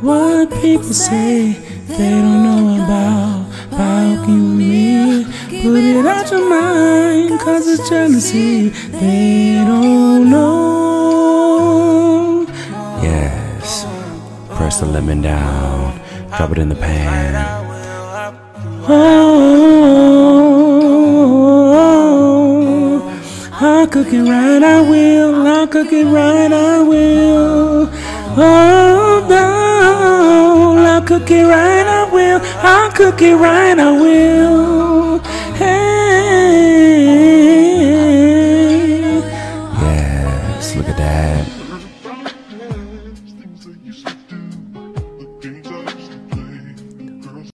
what people say they don't know about you and me. Put it out your mind, cause it's jealousy. They don't know. Yes, press the lemon down, drop it in the pan. Oh, I'll cook it right, I will. I'll cook it right, I will. Oh, no, I'll cook it right, I will. I'll cook it right, I will.